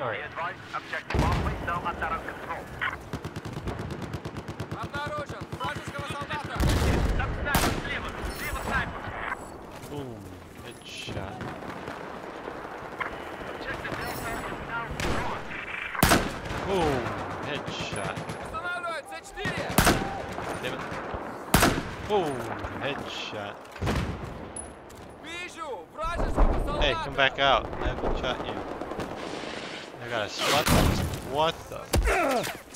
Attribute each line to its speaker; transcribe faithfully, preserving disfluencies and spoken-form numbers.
Speaker 1: Alright.
Speaker 2: Objective always now under our control.
Speaker 3: Обнаружен! Вражеского солдата!
Speaker 2: Там снайпер слева! Слева снайпер!
Speaker 1: Boom. Headshot.
Speaker 2: Objective Delta is now gone.
Speaker 1: Boom. Headshot.
Speaker 3: Устанавливать С четыре!
Speaker 1: Damn it. Boom. Headshot.
Speaker 3: Вижу! Вражеского солдата!
Speaker 1: Hey, come back out. I haven't shot you. I got a SWAT box. What the?